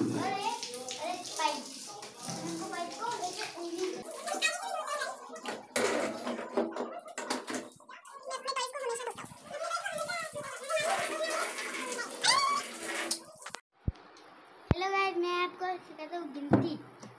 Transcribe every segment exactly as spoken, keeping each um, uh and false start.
Hello guys, मैं आपको सिखाता हूँ गिनती।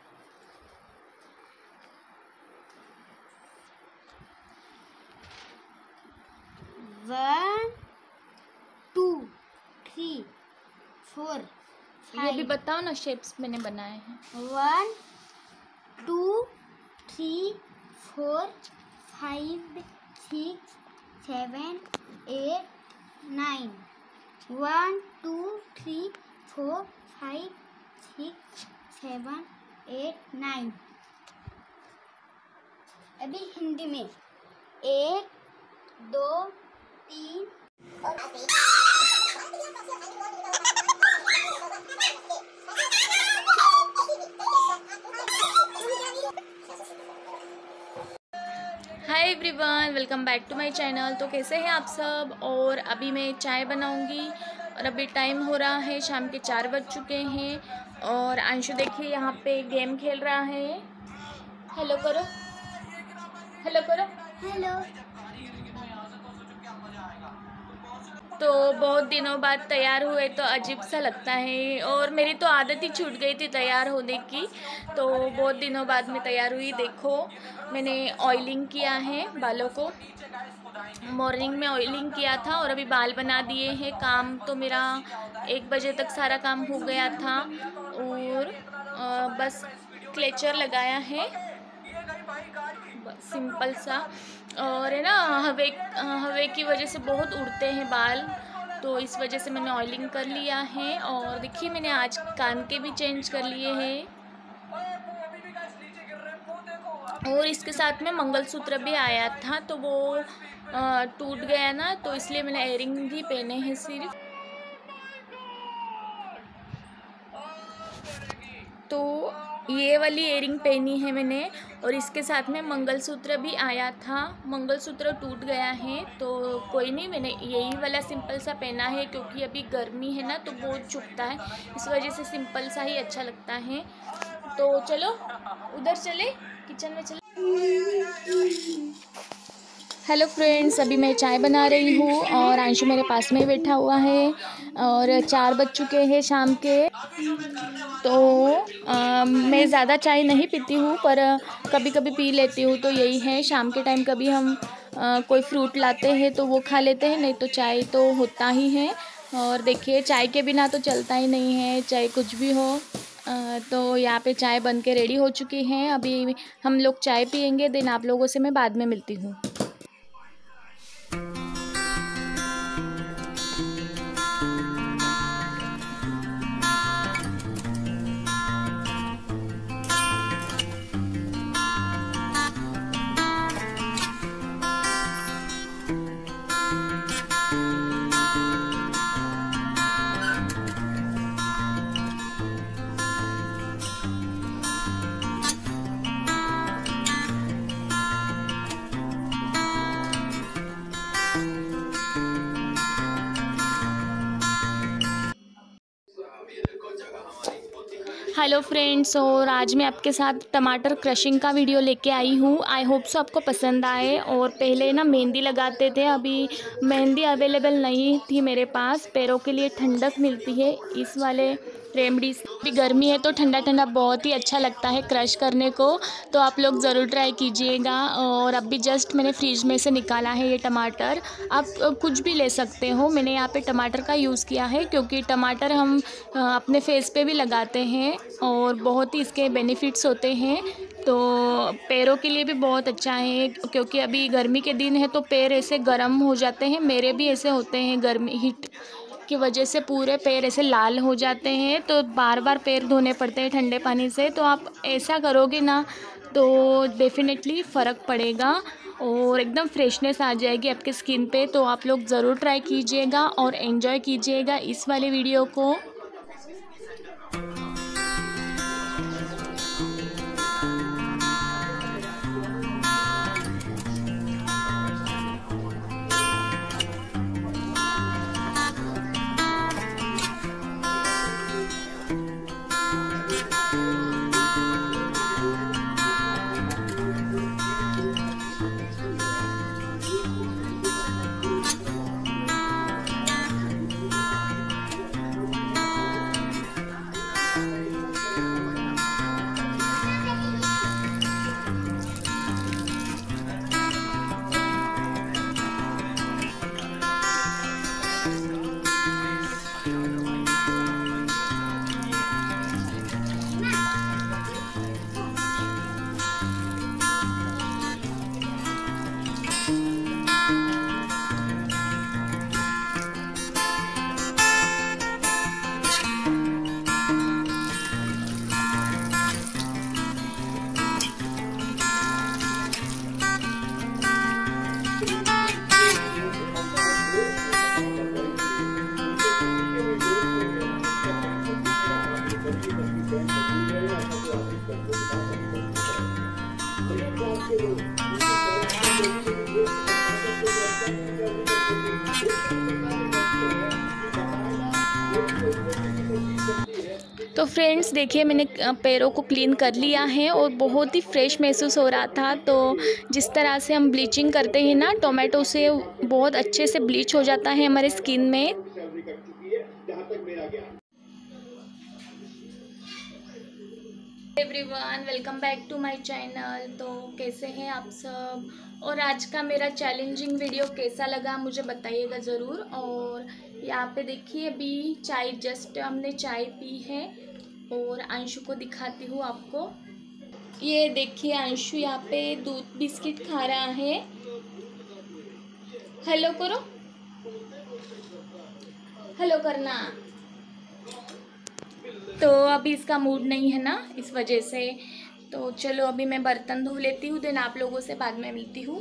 One two three four. ये भी बताओ ना, शेप्स मैंने बनाए हैं। One two three four five six seven eight nine. One two three four five six seven eight nine. अभी हिंदी में एक दो तीन hi everyone, welcome back to my channel. तो कैसे हैं आप सब। और अभी मैं चाय बनाऊंगी और अभी टाइम हो रहा है, शाम के चार बज चुके हैं। और अंशु देखिए यहाँ पे गेम खेल रहा है। हेलो करो, हेलो करो, हेलो। तो बहुत दिनों बाद तैयार हुए तो अजीब सा लगता है, और मेरी तो आदत ही छूट गई थी तैयार होने की। तो बहुत दिनों बाद मैं तैयार हुई। देखो मैंने ऑयलिंग किया है बालों को, मॉर्निंग में ऑयलिंग किया था और अभी बाल बना दिए हैं। काम तो मेरा एक बजे तक सारा काम हो गया था, और आ, बस क्लेचर लगाया है सिंपल सा। और है ना, हवे हवे की वजह से बहुत उड़ते हैं बाल, तो इस वजह से मैंने ऑयलिंग कर लिया है। और देखिए मैंने आज कान के भी चेंज कर लिए हैं, और इसके साथ में मंगलसूत्र भी आया था तो वो टूट गया ना, तो इसलिए मैंने इयररिंग भी पहने हैं सिर्फ। तो ये वाली इयररिंग पहनी है मैंने, और इसके साथ में मंगलसूत्र भी आया था। मंगलसूत्र टूट गया है तो कोई नहीं, मैंने यही वाला सिंपल सा पहना है, क्योंकि अभी गर्मी है ना तो बहुत चुभता है, इस वजह से सिंपल सा ही अच्छा लगता है। तो चलो उधर चले, किचन में चले। हेलो फ्रेंड्स, अभी मैं चाय बना रही हूँ और अंशु मेरे पास में बैठा हुआ है, और चार बज चुके हैं शाम के। तो आ, मैं ज़्यादा चाय नहीं पीती हूँ, पर कभी कभी पी लेती हूँ। तो यही है, शाम के टाइम कभी हम आ, कोई फ्रूट लाते हैं तो वो खा लेते हैं, नहीं तो चाय तो होता ही है। और देखिए चाय के बिना तो चलता ही नहीं है, चाहे कुछ भी हो। आ, तो यहाँ पे चाय बन के रेडी हो चुकी हैं। अभी हम लोग चाय पियेंगे, देन आप लोगों से मैं बाद में मिलती हूँ। हेलो फ्रेंड्स, और आज मैं आपके साथ टमाटर क्रशिंग का वीडियो लेके आई हूँ। आई होप सो आपको पसंद आए। और पहले ना मेहंदी लगाते थे, अभी मेहंदी अवेलेबल नहीं थी मेरे पास। पैरों के लिए ठंडक मिलती है इस वाले रेमडी से। अभी गर्मी है तो ठंडा ठंडा बहुत ही अच्छा लगता है क्रश करने को, तो आप लोग ज़रूर ट्राई कीजिएगा। और अभी जस्ट मैंने फ्रिज में से निकाला है ये टमाटर। आप कुछ भी ले सकते हो, मैंने यहाँ पे टमाटर का यूज़ किया है, क्योंकि टमाटर हम अपने फेस पे भी लगाते हैं और बहुत ही इसके बेनिफिट्स होते हैं। तो पैरों के लिए भी बहुत अच्छा है, क्योंकि अभी गर्मी के दिन है तो पैर ऐसे गर्म हो जाते हैं। मेरे भी ऐसे होते हैं, गर्मी हीट की वजह से पूरे पैर ऐसे लाल हो जाते हैं, तो बार बार पैर धोने पड़ते हैं ठंडे पानी से। तो आप ऐसा करोगे ना तो डेफिनेटली फ़र्क पड़ेगा और एकदम फ्रेशनेस आ जाएगी आपके स्किन पे। तो आप लोग ज़रूर ट्राई कीजिएगा और एंजॉय कीजिएगा इस वाले वीडियो को। तो फ्रेंड्स देखिए, मैंने पैरों को क्लीन कर लिया है और बहुत ही फ्रेश महसूस हो रहा था। तो जिस तरह से हम ब्लीचिंग करते हैं ना, टोमेटो से बहुत अच्छे से ब्लीच हो जाता है हमारे स्किन में। Everyone, welcome back to my channel. तो कैसे हैं आप सब, और आज का मेरा चैलेंजिंग वीडियो कैसा लगा मुझे बताइएगा ज़रूर। और यहाँ पे देखिए, अभी चाय जस्ट हमने चाय पी है और अंशु को दिखाती हूँ आपको। ये देखिए, अंशु यहाँ पे दूध बिस्किट खा रहा है। हेलो करो, हेलो करना। तो अभी इसका मूड नहीं है ना, इस वजह से। तो चलो अभी मैं बर्तन धो लेती हूँ, देन आप लोगों से बाद में मिलती हूँ।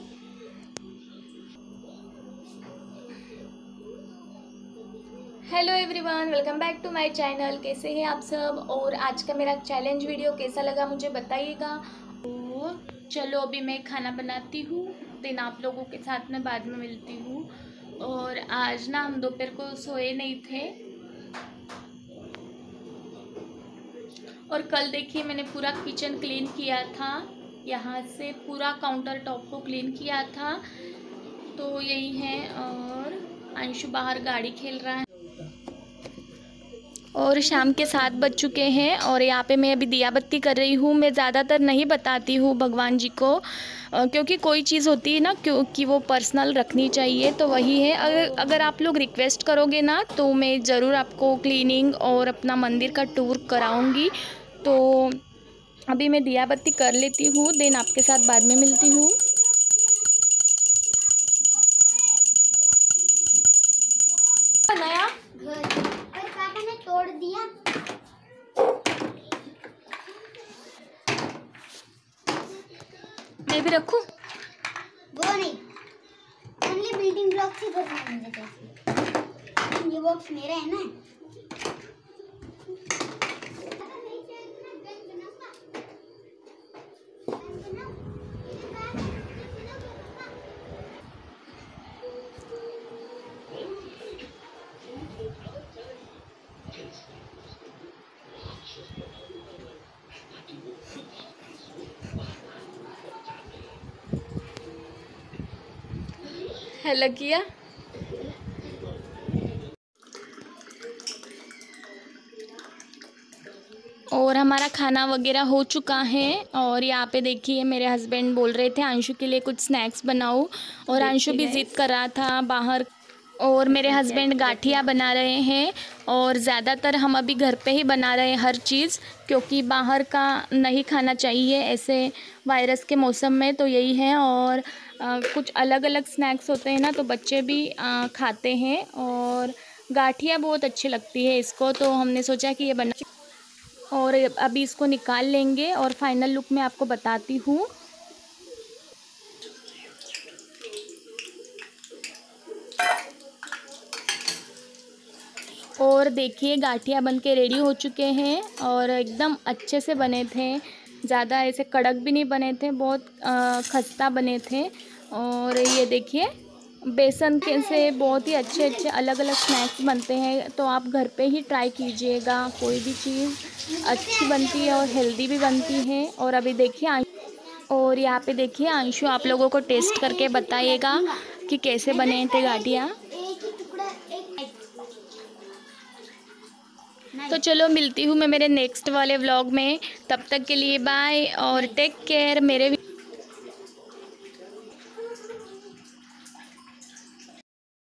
Hello everyone, welcome back to my channel. कैसे हैं आप सब, और आज का मेरा चैलेंज वीडियो कैसा लगा मुझे बताइएगा। और चलो अभी मैं खाना बनाती हूँ, देन आप लोगों के साथ में बाद में मिलती हूँ। और आज ना हम दोपहर को सोए नहीं थे, और कल देखिए मैंने पूरा किचन क्लीन किया था, यहाँ से पूरा काउंटर टॉप को क्लीन किया था। तो यही है, और अंशु बाहर गाड़ी खेल रहा है। और शाम के सात बज चुके हैं, और यहाँ पे मैं अभी दिया बत्ती कर रही हूँ। मैं ज़्यादातर नहीं बताती हूँ भगवान जी को, क्योंकि कोई चीज़ होती है ना क्योंकि वो पर्सनल रखनी चाहिए। तो वही है, अगर अगर आप लोग रिक्वेस्ट करोगे ना तो मैं ज़रूर आपको क्लीनिंग और अपना मंदिर का टूर कराऊंगी। तो अभी मैं दिया बत्ती कर लेती हूँ, देन आपके साथ बाद में मिलती हूँ। बनाया और पापा ने तोड़ दिया। मैं भी रखूँ? वो नहीं, ओनली बिल्डिंग ब्लॉक्स ही घर में मिलते हैं। ये बॉक्स मेरा है ना। हेलो किया। और हमारा खाना वगैरह हो चुका है। और यहाँ पे देखिए, मेरे हस्बैंड बोल रहे थे अंशु के लिए कुछ स्नैक्स बनाओ, और अंशु भी ज़िद कर रहा था बाहर। और मेरे हस्बैंड गाठिया बना रहे हैं, और ज़्यादातर हम अभी घर पे ही बना रहे हैं हर चीज़, क्योंकि बाहर का नहीं खाना चाहिए ऐसे वायरस के मौसम में। तो यही है, और आ, कुछ अलग अलग स्नैक्स होते हैं ना, तो बच्चे भी आ, खाते हैं, और गाठिया बहुत अच्छी लगती है इसको। तो हमने सोचा कि ये बना, और अभी इसको निकाल लेंगे और फाइनल लुक मैं आपको बताती हूँ। और देखिए, गाठिया बन के रेडी हो चुके हैं, और एकदम अच्छे से बने थे, ज़्यादा ऐसे कड़क भी नहीं बने थे, बहुत खस्ता बने थे। और ये देखिए, बेसन के से बहुत ही अच्छे अच्छे अलग अलग स्नैक्स बनते हैं। तो आप घर पे ही ट्राई कीजिएगा, कोई भी चीज़ अच्छी बनती है और हेल्दी भी बनती है। और अभी देखिए, और यहाँ पे देखिए अंशु आप लोगों को टेस्ट करके बताइएगा कि कैसे बने थे गाठिया। तो चलो मिलती हूँ मैं मेरे नेक्स्ट वाले व्लॉग में, तब तक के लिए बाय और टेक केयर। मेरे